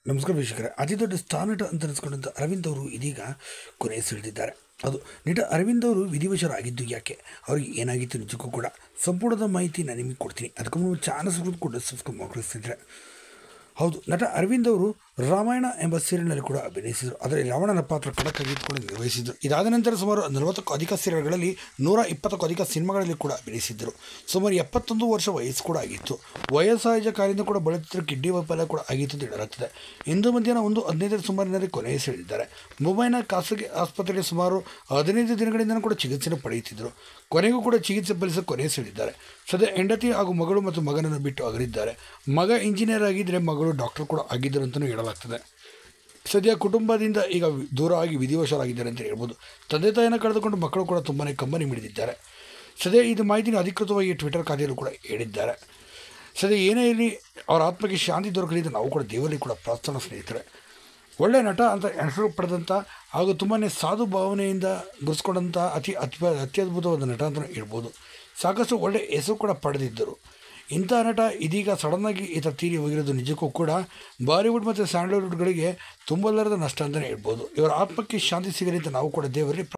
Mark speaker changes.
Speaker 1: ನಮಸ್ಕಾರ ವೀಕ್ಷಕರೇ. ಅತಿ ದೊಡ್ಡ ಸ್ಟಾರ್ ನಟ ಅಂತ ಅನಿಸ್ಕೊಂಡಂಥ ಅರವಿಂದ್ ಅವರು ಇದೀಗ ಕೊನೆ ಸೆಳೆದಿದ್ದಾರೆ. ಅದು ನಟ ಅರವಿಂದ್ ಅವರು ವಿಧಿವಶರಾಗಿದ್ದು ಯಾಕೆ, ಅವ್ರಿಗೆ ಏನಾಗಿತ್ತು ನಿಜಕ್ಕೂ ಕೂಡ ಸಂಪೂರ್ಣದ ಮಾಹಿತಿ ನಾನು ನಿಮಗೆ ಕೊಡ್ತೀನಿ. ಅದಕ್ಕೂ ನೀವು ಚಾನಲ್ ಕೂಡ ಸಬ್ಸ್ಕ್ರೈಬ್ ಮಾಡ್ಕೊಳ್ತಿದ್ರೆ. ಹೌದು, ನಟ ಅರವಿಂದ್ ಅವರು ರಾಮಾಯಣ ಎಂಬ ಸೀರಿಯಲ್ನಲ್ಲಿ ಕೂಡ ಅಭಿನಯಿಸಿದರು. ಅದರಲ್ಲಿ ರಾವಣನ ಪಾತ್ರ ಖಡಕ್ಕಾಗಿ ಕೂಡ ನಿರ್ವಹಿಸಿದರು. ಇದಾದ ನಂತರ ಸುಮಾರು 40ಕ್ಕೂ ಅಧಿಕ ಸೀರಿಯಲ್ಗಳಲ್ಲಿ 120ಕ್ಕೂ ಅಧಿಕ ಸಿನಿಮಾಗಳಲ್ಲಿ ಕೂಡ ಅಭಿನಯಿಸಿದ್ದರು. ಸುಮಾರು 71 ವರ್ಷ ವಯಸ್ಸು ಕೂಡ ಆಗಿತ್ತು. ವಯೋಸಹಜ ಕಾರಣದಿಂದ ಕೂಡ ಬಳಲುತ್ತಿದ್ದ ಕಿಡ್ನಿ ವೈಫಲ್ಯ ಕೂಡ ಆಗಿತ್ತು ಅಂತ ಹೇಳಲಾಗ್ತದೆ. ಇಂದು ಮಧ್ಯಾಹ್ನ 1:15 ಸುಮಾರಿನಲ್ಲಿ ಕೊನೆ ಸೆಳೆದಿದ್ದಾರೆ. ಮುಂಬೈನ ಖಾಸಗಿ ಆಸ್ಪತ್ರೆಯಲ್ಲಿ ಸುಮಾರು 15 ದಿನಗಳಿಂದ ಕೂಡ ಚಿಕಿತ್ಸೆಯನ್ನು ಪಡೆಯುತ್ತಿದ್ದರು. ಕೊನೆಗೂ ಕೂಡ ಚಿಕಿತ್ಸೆ ಫಲಿಸಿ ಕೊನೆ ಸೆಳೆದಿದ್ದಾರೆ. ಸದ್ಯ ಹೆಂಡತಿ ಹಾಗೂ ಮಗಳು ಮತ್ತು ಮಗನನ್ನು ಬಿಟ್ಟು ಅಗಲಿದ್ದಾರೆ. ಮಗ ಇಂಜಿನಿಯರ್ ಆಗಿದ್ದರೆ ಮಗಳು ಡಾಕ್ಟರ್ ಕೂಡ ಆಗಿದ್ದರು ಅಂತಲೂ ಹೇಳಲಾಗ್ತದೆ. ಸದ್ಯ ಕುಟುಂಬದಿಂದ ಈಗ ದೂರ ಆಗಿ ವಿಧಿವಶರಾಗಿದ್ದಾರೆ ಅಂತ ಹೇಳ್ಬೋದು. ತಂದೆ ತಾಯಿಯನ್ನು ಕಳೆದುಕೊಂಡು ಮಕ್ಕಳು ಕೂಡ ತುಂಬಾ ಕಂಬನಿ ಮಿಡಿದಿದ್ದಾರೆ. ಸದ್ಯ ಇದು ಮಾಹಿತಿನ ಅಧಿಕೃತವಾಗಿ ಟ್ವಿಟರ್ ಖಾತೆಯಲ್ಲೂ ಕೂಡ ಹೇಳಿದ್ದಾರೆ. ಸದ್ಯ ಏನೇ ಇರಲಿ, ಅವರ ಆತ್ಮಕ್ಕೆ ಶಾಂತಿ ದೊರಕಲಿ ಅಂತ ನಾವು ಕೂಡ ದೇವರಲ್ಲಿ ಕೂಡ ಪ್ರಾರ್ಥನಾ ಸ್ನೇಹಿತರೆ. ಒಳ್ಳೆಯ ನಟ ಅಂತ ಹೆಸರು ಪಡೆದಂಥ ಹಾಗೂ ತುಂಬಾ ಸಾಧು ಭಾವನೆಯಿಂದ ಗುರುಸ್ಕೊಂಡಂಥ ಅತ್ಯದ್ಭುತವಾದ ನಟ ಅಂತ ಹೇಳ್ಬೋದು. ಸಾಕಷ್ಟು ಒಳ್ಳೆಯ ಹೆಸರು ಕೂಡ ಪಡೆದಿದ್ದರು. ಇಂಥ ನಟ ಇದೀಗ ಸಡನ್ನಾಗಿ ಈತ ತೀರಿ ಹೋಗಿರೋದು ನಿಜಕ್ಕೂ ಕೂಡ ಬಾಲಿವುಡ್ ಮತ್ತು ಸ್ಯಾಂಡಲ್ವುಡ್ಗಳಿಗೆ ತುಂಬಲಾರದ ನಷ್ಟ ಅಂತಲೇ ಹೇಳ್ಬೋದು. ಇವರ ಆತ್ಮಕ್ಕೆ ಶಾಂತಿ ಸಿಗಲಿ ಅಂತ ನಾವು ಕೂಡ ದೇವರಲ್ಲಿ